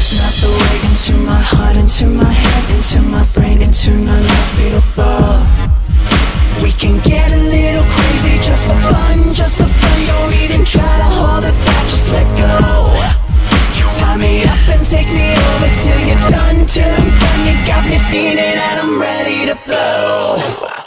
Snap the wave into my heart, into my head, into my brain, into my life, feel above. We can get a little crazy just for fun, just for fun. Don't even try to hold it back, just let go. Tie me up and take me over till you're done, till I'm done. You got me feeling that I'm ready to blow.